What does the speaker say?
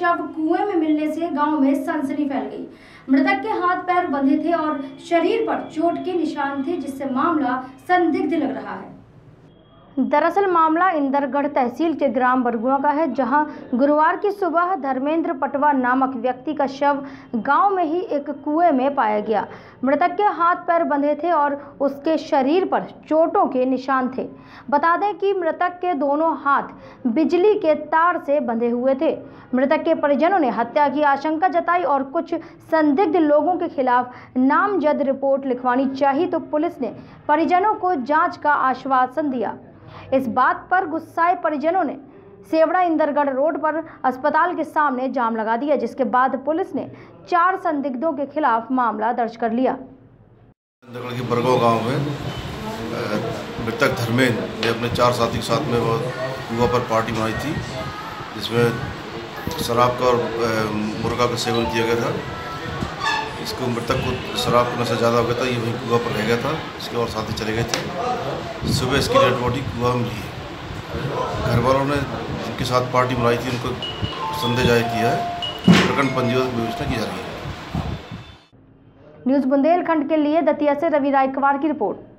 शव कुएं में मिलने से गांव में सनसनी फैल गई। मृतक के हाथ पैर बंधे थे और शरीर पर चोट के निशान थे, जिससे मामला संदिग्ध लग रहा है। दरअसल मामला इंदरगढ़ तहसील के ग्राम बरगुआ का है, जहां गुरुवार की सुबह धर्मेंद्र पटवा नामक व्यक्ति का शव गांव में ही एक कुएं में पाया गया। मृतक के हाथ पैर बंधे थे और उसके शरीर पर चोटों के निशान थे। बता दें कि मृतक के दोनों हाथ बिजली के तार से बंधे हुए थे। मृतक के परिजनों ने हत्या की आशंका जताई और कुछ संदिग्ध लोगों के खिलाफ नामजद रिपोर्ट लिखवानी चाहिए, तो पुलिस ने परिजनों को जाँच का आश्वासन दिया। इस बात पर गुस्साए परिजनों ने सेवड़ा इंदरगढ़ रोड पर अस्पताल के सामने जाम लगा दिया, जिसके बाद पुलिस ने 4 संदिग्धों के खिलाफ मामला दर्ज कर लिया। इंदरगढ़ के बरगुआ गांव में मृतक धर्मेंद्र ने अपने 4 साथी के साथ में वो कुआं पर पार्टी बनाई थी, जिसमें शराब का और मुर्गा का सेवन किया गया था। इसको मृतक को शराब का नशा ज़्यादा हो गया था, ये वहीं कुआं पर रह गया था। इसके और साथी चले गए थे। सुबह इसकी डेड बॉडी कुआं में मिली है। घर वालों ने जिनके साथ पार्टी बनाई थी उनको संदेह जाहिर किया है। प्रकरण पंजीबद्ध की व्यवस्था की जा रही है। न्यूज़ बुंदेलखंड के लिए दतिया से रवि रायकवार की रिपोर्ट।